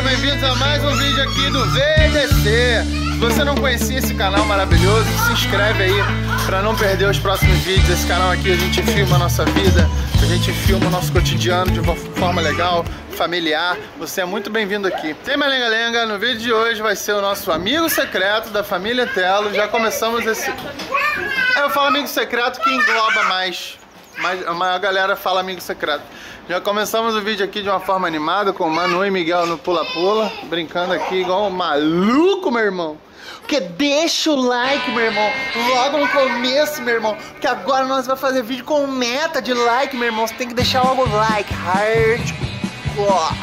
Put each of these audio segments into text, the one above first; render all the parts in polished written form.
sejam bem-vindos a mais um vídeo aqui do VDC. Se você não conhecia esse canal maravilhoso, se inscreve aí para não perder os próximos vídeos. Esse canal aqui a gente filma a nossa vida, a gente filma o nosso cotidiano de uma forma legal, familiar. Você é muito bem-vindo aqui. Sem mais lenga-lenga, no vídeo de hoje vai ser o nosso amigo secreto da família Telo. Já começamos esse... Eu falo amigo secreto que engloba mais. Mas a galera fala amigo secreto. Já começamos o vídeo aqui de uma forma animada com o Manu e Miguel no pula-pula, brincando aqui igual um maluco, meu irmão. Porque deixa o like, meu irmão, logo no começo, meu irmão. Porque agora nós vamos fazer vídeo com meta de like, meu irmão. Você tem que deixar logo o like, hardcore.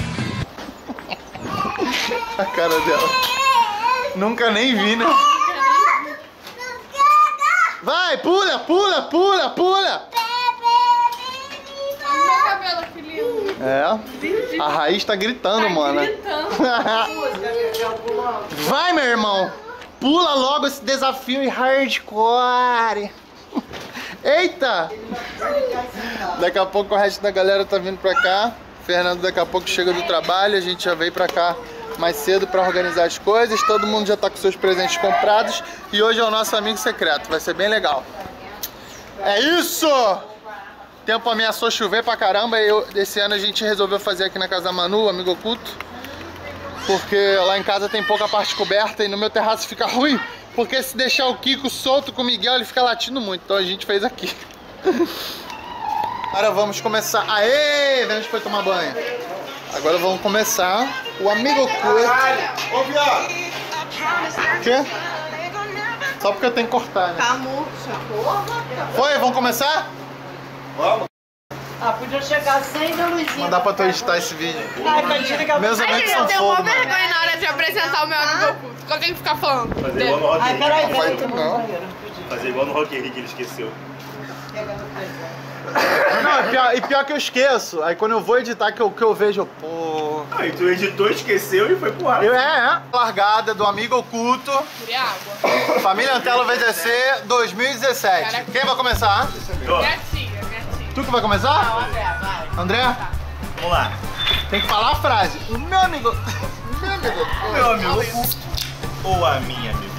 A cara dela. Nunca nem vi, né? Vai, pula, pula, pula, pula. É, a Raiz tá gritando, mano. Vai, meu irmão. Pula logo esse desafio e hardcore. Eita. Daqui a pouco o resto da galera tá vindo pra cá. Fernando daqui a pouco chega do trabalho. A gente já veio pra cá mais cedo pra organizar as coisas. Todo mundo já tá com seus presentes comprados. E hoje é o nosso amigo secreto. Vai ser bem legal. É isso! O tempo ameaçou chover pra caramba e esse ano a gente resolveu fazer aqui na casa da Manu, amigo oculto. Porque lá em casa tem pouca parte coberta e no meu terraço fica ruim. Porque se deixar o Kiko solto com o Miguel, ele fica latindo muito. Então a gente fez aqui. Agora vamos começar. Aê! A gente foi tomar banho. Agora vamos começar o amigo oculto. Ô, viado! O quê? Só porque eu tenho que cortar, né? Tá murcha. Foi? Vamos começar? Vamos. Ah, podia chegar sem a luzinha. Mandar pra tu editar esse vídeo. Ai, cantina, Meus amigos são Eu tenho uma fogo, mano. vergonha na hora de apresentar o meu amigo oculto. Que eu tenho que ficar falando. Fazer igual no Rock Ai, in peraí, Rio. peraí. Não. Fazer igual no Rock in Rio que ele esqueceu. Não, e pior que eu esqueço. Aí quando eu vou editar, que eu vejo, pô... Ah, e tu editou, esqueceu e foi pro ar. Largada do amigo oculto. Queria água. Família Antelo VDC 2017. Quem vai começar? Minha tia. Tu que vai começar? Vai. André? Vamos lá. Tem que falar a frase. O meu amigo... Meu amigo... O meu amigo ou a minha amigo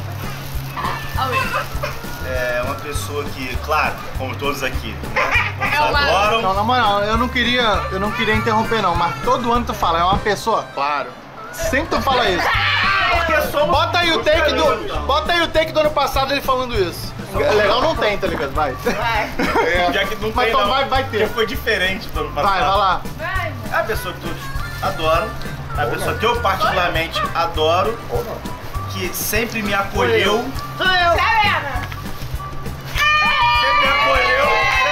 é uma pessoa que, claro, como todos aqui, né, É uma- adoram. Não, na moral, eu não queria interromper não, mas todo ano tu fala, é uma pessoa? Claro. Sempre tu fala isso. Porque somos Bota aí o take do ano passado ele falando isso. Legal não tem, tá ligado? Vai. Já que não Mas tem, então não. vai ter. Porque foi diferente do ano passado. Vai lá. É a pessoa que todos adoram, é a pessoa que eu particularmente adoro, que sempre me acolheu. Serena. Sempre me acolheu.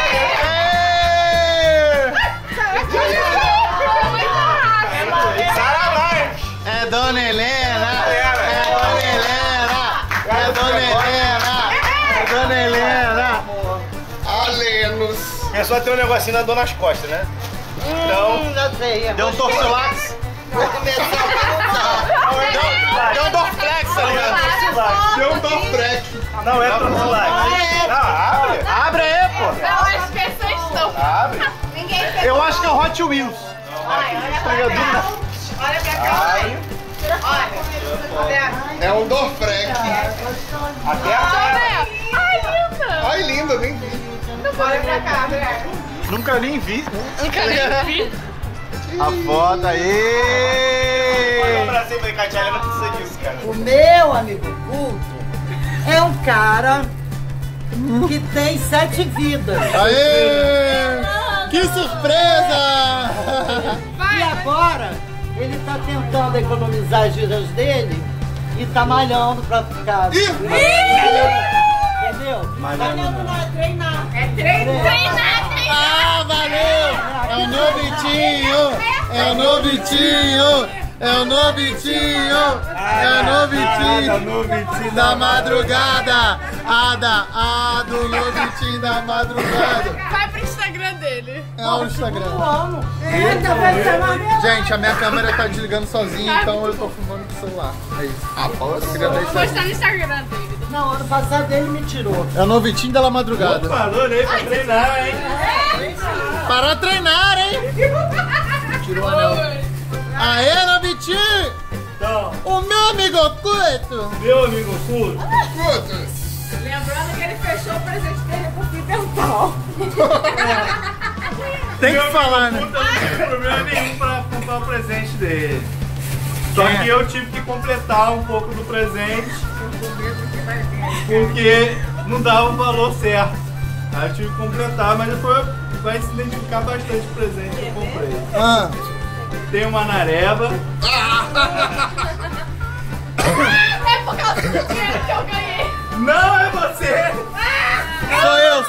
Saravai! É Dona Helena! É Dona Helena! É Dona Helena! É Dona Helena! Alenos! É só ter um negocinho na dor nas costas, né? Então, Já sei. Deu um torcilax? Vou começar a perguntar. Deu um dorflex, tá ligado? Deu um dorflex. não é torcilax. Não, abre. Abre aí, pô! Não, as pessoas estão. Abre. Ninguém fez. Eu acho que é o Hot Wheels. Olha pra cá. Olha pra cá. Olha. É um dorflex. Até Ai, linda. Ai, linda, nem vi. Olha pra cá, André. Nunca nem vi. Nunca nem vi. A foto aí! Olha pra cima aí, Katia, ela não precisa disso, cara. O meu amigo oculto é um cara que tem 7 vidas. Aê! Que surpresa! E agora ele tá tentando economizar as vidas dele e tá malhando pra ficar. Entendeu? Malhando não é treinar. É treinar. Ah, valeu! É o novitinho! É o novitinho! É o novitinho! É o novitinho da madrugada! A do novitinho da madrugada! Vai pro Instagram dele. É o Instagram. Vamos. Eita, vai ser uma merda. Gente, a minha câmera tá desligando sozinha, então eu tô filmando com o celular. É isso. Eu queria dar Vou isso aí. postar no Instagram dele. Não, ano passado ele me tirou. É o novitinho da madrugada. Falou, né? Pra treinar, hein? Para treinar, hein? Tirou o anel. Aê, novitinho! amigo oculto! Meu amigo oculto! Lembrando que ele fechou o presente dele por fio dental. Tem que falar, né? Não tem problema nenhum pra comprar o presente dele. Só que eu tive que completar um pouco do presente porque não dava o valor certo. Aí eu tive que completar, mas depois vai se identificar bastante o presente que eu comprei. Tem uma nareba. É por causa do dinheiro que eu ganhei. Não é você! Sou eu!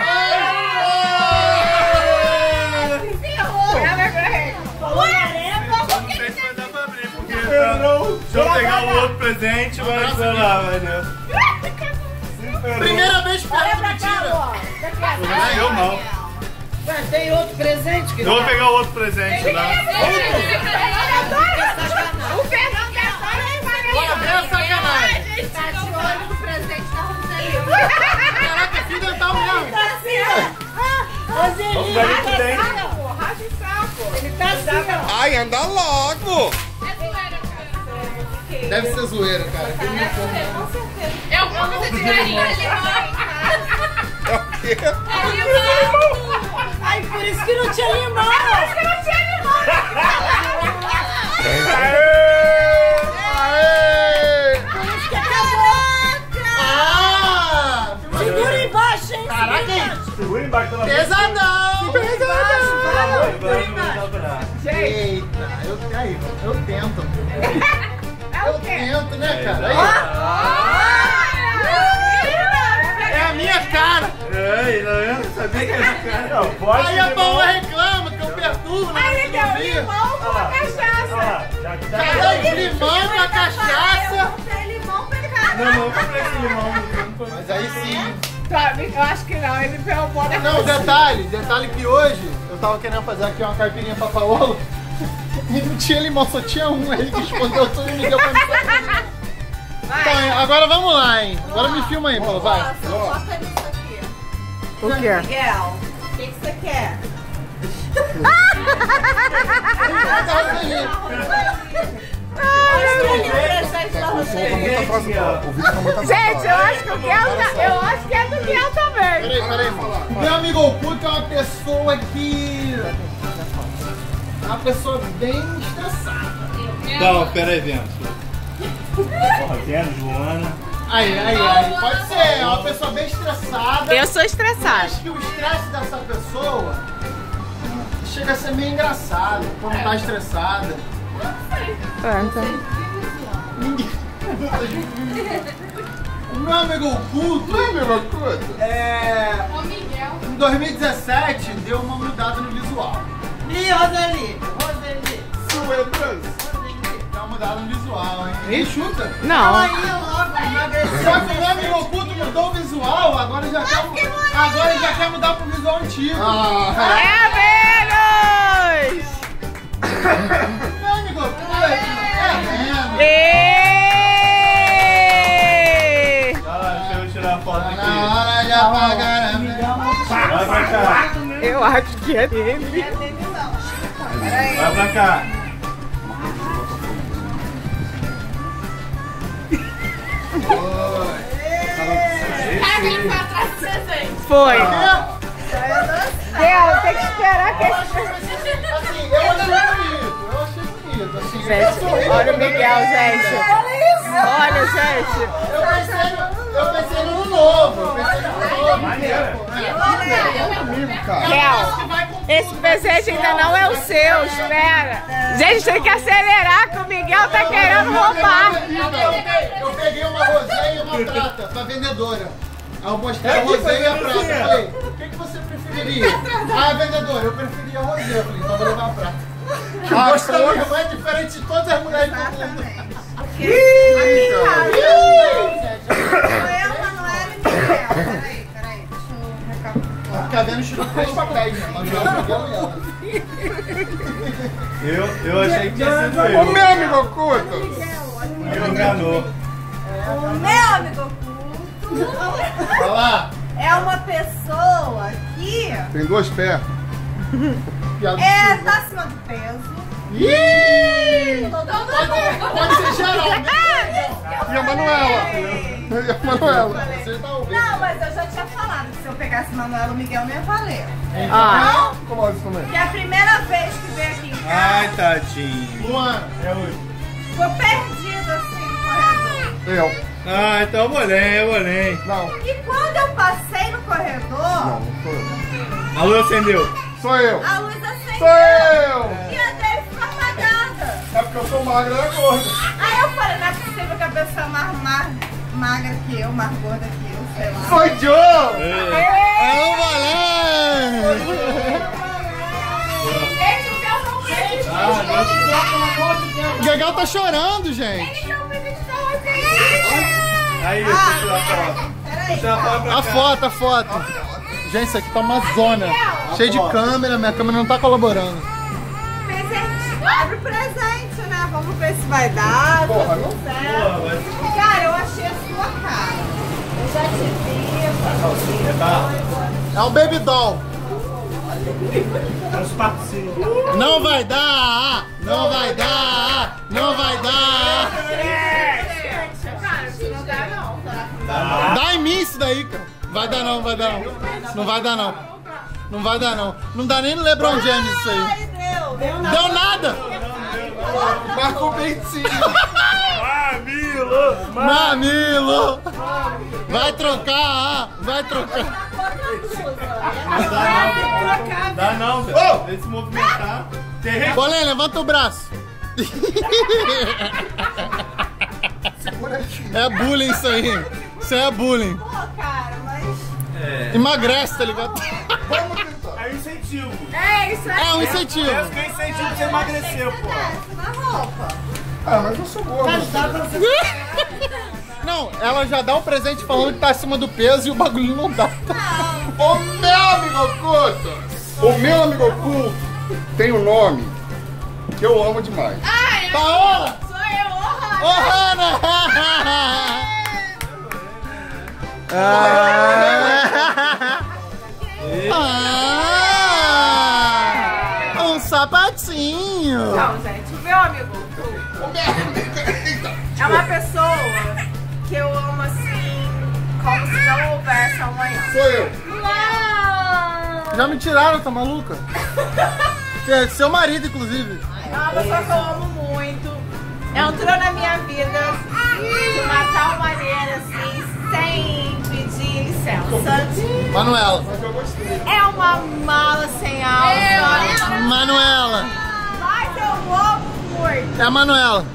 Falou nareba. Não sei se vai dar pra abrir, porque se eu pegar o outro presente, vai sei lá, valeu. Primeira vez que Olha pra cá, ó. Eu não. Ué, tem outro presente que Eu vou pegar o outro presente lá. O Fernando é Olha, vem a sacanagem! tá de olho no presente da Rosalia. Caraca, fio dental mesmo! tá assim, ó. Vamos dar isso dentro. Racha o saco. Ele tá assim, ó. Ai, anda logo! É zoeira, cara. Deve ser zoeira, cara. Com certeza. É alguma coisa de galinha. É o quê? É limão. Ai, por isso que não tinha limão. Ah! Segura embaixo, hein? Caraca! Segura embaixo da Pesadão! Segura embaixo. Eita, eu tento. Eu tento, né, cara? Aí. É a minha cara! Ei, não, eu não sabia que era esse cara. Não, pode Aí a Paola reclama que eu perturbo na hora de dormir. Limão com cachaça. Já que tá Caralho, limão com a cachaça! Comprei limão pra cá. Não, não comprei esse limão. Mas aí sim. Eu acho que não, ele pegou bola. Não, detalhe que hoje eu tava querendo fazer aqui uma caipirinha pra Paola e não tinha limão, só tinha um. Aí ele que escondeu tudo e me deu pra mim. Então, agora vamos lá, hein? Agora me filma aí, Paulo, vai. Bota nisso aqui. O quê? Miguel, o que você quer? Gente, eu acho que o é do Miguel também. Peraí, mano. Meu amigo oculto é uma pessoa que... É uma pessoa bem estressada. Então, peraí, Vento. Vendo, Joana. Aí. Pode ser, é uma pessoa bem estressada. Eu sou estressada. Acho que o estresse dessa pessoa chega a ser meio engraçado quando tá estressada. O meu amigo oculto, em 2017 deu uma mudada no visual. Ih, Roseli. Deu uma mudada no visual, hein? Nem chuta. Não. Aí logo, emagreceu. Só que o meu amigo oculto mudou o visual, agora já quer mudar pro visual antigo. É Vênus! Meu amigo oculto é Vênus. Deixa eu tirar a foto aqui. Na hora de apagar a Vai pra cá. Eu acho que é dele. Vai pra cá. Foi. Miguel, tem que esperar que Eu achei bonito, assim. Gente, olha o Miguel, gente. Olha, gente. Eu pensei no novo. Real. Esse presente ainda não é o seu, espera. Gente, tem que acelerar que o Miguel tá querendo roubar. Eu peguei uma roséia e uma prata pra vendedora. Aí eu mostrei a roséia e a prata. Eu falei, o que você preferiria? Ah, vendedora, eu preferia a roséia. Eu falei, então vou levar a prata. O gosto da minha irmã é diferente de todas as mulheres do mundo. Peraí, deixa eu recapitular. Fica vendo tirou 3 papéis, né? Mas Eu achei que tinha sido eu. O meu amigo oculto! Me enganou. O meu amigo oculto Vai lá. é uma pessoa que Tem 2 pés. tá acima do peso. Ih! Pode ser geral, né? E a Manuela? E a Manuela? Você tá ouvindo? Não, mas eu já tinha falado que se eu pegasse Manuela, o Miguel não ia valer. Ah. Como é isso também? Que é a primeira vez que veio aqui em casa. Ai, tadinho. Luana. É hoje. Ficou perdido assim no corredor. Eu. Ah, então eu vou nem. Não. E quando eu passei no corredor, Não sou eu. A luz acendeu. Sou eu. a luz acendeu. Sou eu. E a dele ficou apagada. É porque eu sou magra e gorda. Aí eu falei, não é possível que a pessoa mais magra que eu, mais gorda que eu, sei lá. Foi Joe. É o Valente! Gente, o meu não fez. O Gagal tá chorando, gente. Ele não fez isso. Aí, deixa eu tirar a foto. Peraí, Tirar a foto pra cá. A foto. Gente, isso aqui tá uma zona. Cheio de câmera, minha câmera não tá colaborando. presente. Abre o presente, né? Vamos ver se vai dar. Porra, tudo não? certo. Cara, eu achei a sua cara. Eu já te vi. É o Baby Doll. É os patinhos. Não vai dar! Não vai dar! Não vai dar! Cara, isso não dá não. Dá em mim isso daí, cara. Vai dar não, vai dar não. Não vai dar não. Não vai dar não. Não dá nem no LeBron James isso aí. Ai, deu. Deu nada! Marcou beicinho. Mamilo! Mamilo! Vai trocar! Vai trocar! Dá não, velho. Oh! Deixa se movimentar. Tem Bolém, levanta o braço. É bullying isso aí. Isso aí é bullying. Pô, cara, mas... Emagrece, tá ligado? Vamos tentar. É um incentivo. É isso aí. É um incentivo. É um incentivo pra você emagrecer, pô. Desce na roupa. Ah, mas eu sou gordo. Não, ela já dá um presente falando que tá acima do peso e o bagulho não dá. O meu amigo oculto. O meu amigo oculto tem um nome que eu amo demais. Paola! Sou eu, Ô, Ohana. Hannah! Um sapatinho! Não, gente, o meu amigo é uma pessoa que eu amo assim, como se não houvesse amanhã. Sou eu. Não! Já me tiraram, tá maluca? É seu marido, inclusive. É uma pessoa que eu amo muito. Entrou na minha vida de uma tal maneira assim, sem pedir licença. Manuela. É uma mala sem alça. Manuela. Mas eu amo muito. É a Manuela.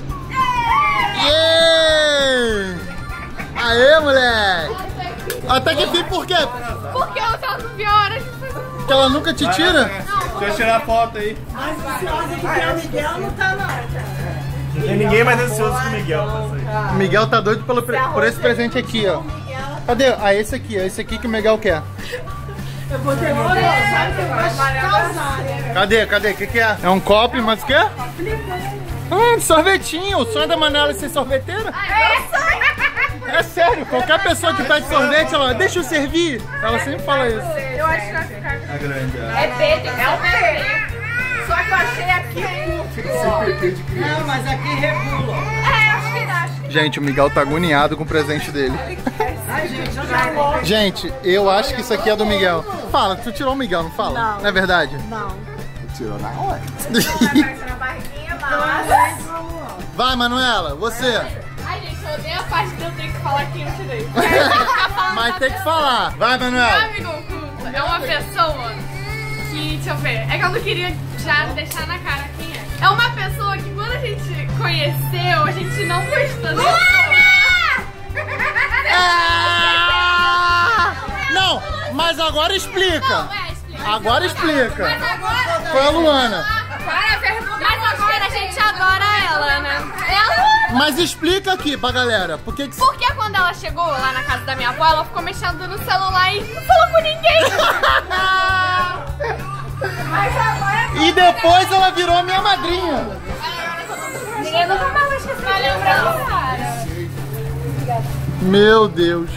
Yeah! Aê, moleque! Até que fim, por quê? Porque eu tava pior. Porque ela nunca te tira? Deixa eu tirar a foto aí. Mais ansiosa do que o Miguel não tá não, cara. Não tem ninguém mais ansioso que o Miguel pra sair. O Miguel tá doido por esse presente aqui, ó. Cadê? Ah, esse aqui, ó. Esse aqui que o Miguel quer. Eu vou ter olha, sabe que eu gosto de causar, né? Cadê? O que é? É um copo, mas o quê? Sorvetinho. O sonho da Manuela é ser sorveteira? É sério, qualquer pessoa que pede sorvete, ela deixa eu servir. Ela sempre fala isso. Eu acho que vai ficar. A grande. É P, tem que É o P. Só que eu achei aqui curto. Não, mas aqui regula. É, acho que dá. Gente, o Miguel tá agoniado com o presente dele. Ai, gente, eu já gosto. Gente, eu acho que isso aqui é do Miguel. Fala, tu tirou o Miguel, não fala? Não é verdade? Não. Tirou na hora. Vai aparecer na barriguinha, mas... Vai, Manuela, você. Ai, gente, eu odeio a parte de eu ter que falar que eu tirei. Mas tem que falar. Vai, Meu Manuela. amigo oculto é uma pessoa que, deixa eu ver, é que eu não queria já deixar na cara quem é. É uma pessoa que quando a gente conheceu, a gente não gostou dele. Não, mas agora explica. Agora explica. Mas agora... Foi a Luana. Mas agora a gente adora ela, né? Ela... Mas explica aqui pra galera. Por que que... Porque quando ela chegou lá na casa da minha avó, ela ficou mexendo no celular e não falou com ninguém. Mas agora... E depois ela virou minha madrinha. Ninguém nunca mais vai esquecer a lembrança, cara. Meu Deus.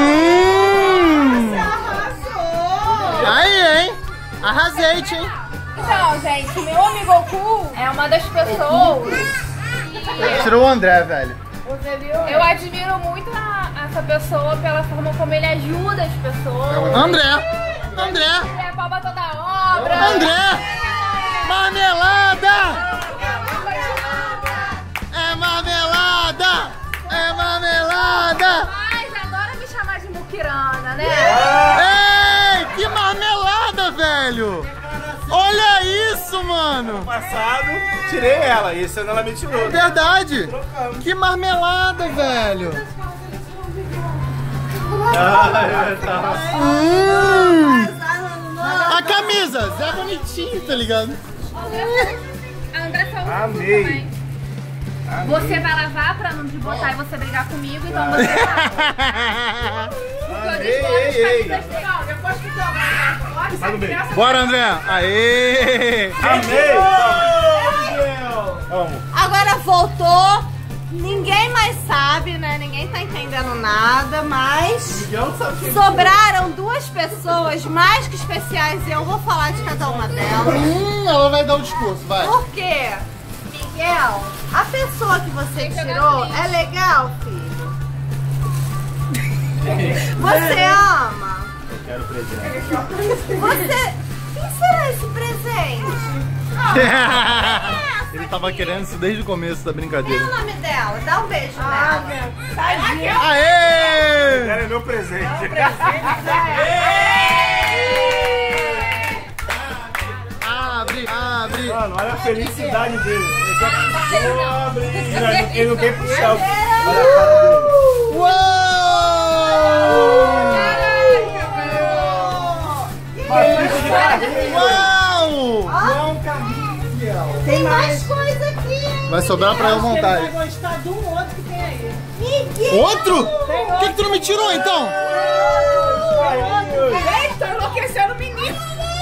Arrasou! Aí, hein? Arrasei, hein? Então, gente, meu amigo Goku é uma das pessoas. Tirou o André, velho. Eu admiro muito essa pessoa pela forma como ele ajuda as pessoas. André! Ele é palma toda a obra. André! Marmelada! É marmelada! É marmelada! Mas adora me chamar de muquirana, né? Ei! Que marmelada, velho! Olha isso, mano! No passado, tirei ela. Esse ano ela me tirou. Verdade! Que marmelada, velho! A camisa! Zé bonitinho, tá ligado? A André falou Amei. também. Você vai lavar pra não te botar e você brigar comigo, então você Ei. Depois que tomar, pode Tá no meio. Bora, André! Aê! Amei. Amo. Agora voltou, ninguém mais sabe, né? Ninguém tá entendendo nada, mas Miguel não sabe quem sobraram duas pessoas mais que especiais e eu vou falar de cada uma delas. Ela vai dar o discurso, vai. Por quê? Miguel, a pessoa que você tirou é legal, filho? Você ama? Eu quero presente. Você... Quem será esse presente? Ele tava querendo isso desde o começo da Quem é brincadeira. o nome dela? Dá um beijo nela. Aê! Quero meu presente. Abre! Mano, olha a felicidade dele. Ele quer abrir. Ele não quer puxar. Olha a cara dele. Uau! Tem Mais coisa aqui, hein? Vai sobrar pra eu montar. Vai gostar de um outro que tem aí. Miguel! Outro? Por que tu não me tirou então? Gente, tô enlouquecendo o menino.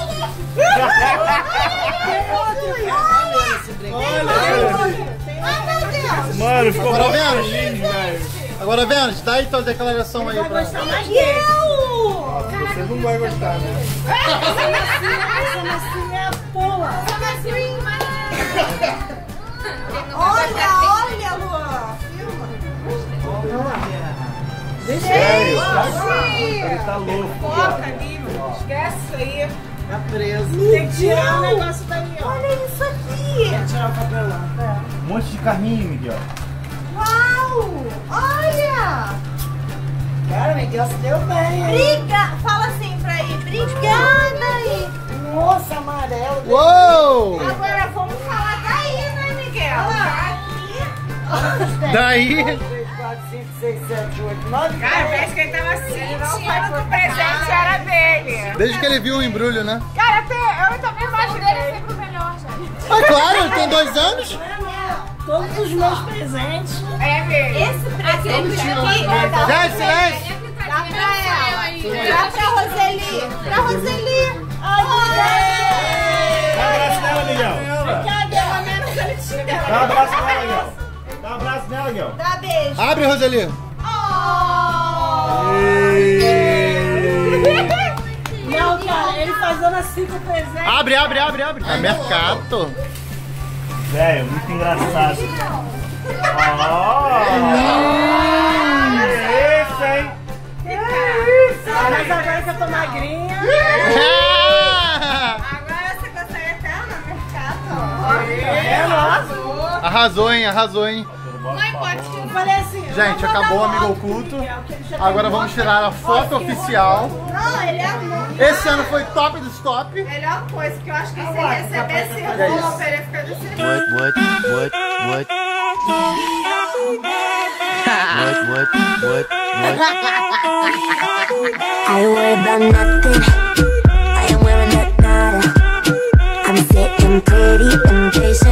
Mano, ficou Agora, muito Vênus. feliz, velho. Agora, Vênus, dá aí tua declaração aí pra ela. Você não vai gostar, né? Essa massinha pula. Olha, Luan! Sério? Ele tá louco. Foca ali, mano. Esquece isso aí. Tá preso. Tem que tirar o negócio daí, ó. Olha isso aqui! Tem que tirar o cabelão. Um monte de carrinho, Miguel. Uau! Olha! Cara, Miguel se deu bem, hein? Fala assim pra ele. Obrigada aí! Nossa, amarelo. Uou! Agora vamos falar daí, né, Miguel? Daí... 3, 4, 5, 6, 7, 8, 9, Cara, 10. parece que ele tava sentindo que o presente era dele. Desde que ele viu o embrulho, né? Cara, eu também O dele é imaginei. sempre o melhor, gente. Ah, claro, ele tem 2 anos. Todos os meus presentes. É mesmo. Esse presente aqui Gente, silêncio! dá pra ela. Dá pra Roseli. Pra Roseli. Dá um abraço nela, Miguel. Pelo menos ele te deu. Dá um abraço nela, Miguel. Dá um abraço nela, Miguel. Dá beijo. Abre, Roseli. Não, cara, ele fazendo assim com o presente. Abre. É mercado. Velho, muito engraçado. Esse, hein? Mas agora que eu tô magrinha. Agora você consegue até no mercado. Arrasou, hein? Mãe, pode tirar. Eu falei assim. Gente, acabou o amigo oculto. Agora vamos tirar a foto oficial. Não, ele amou. Esse ano foi top dos top. Melhor coisa que eu acho que se recebesse roupa, ele ia ficar desse jeito. I worry about nothing. I am wearing that nada. I'm sitting pretty impatient.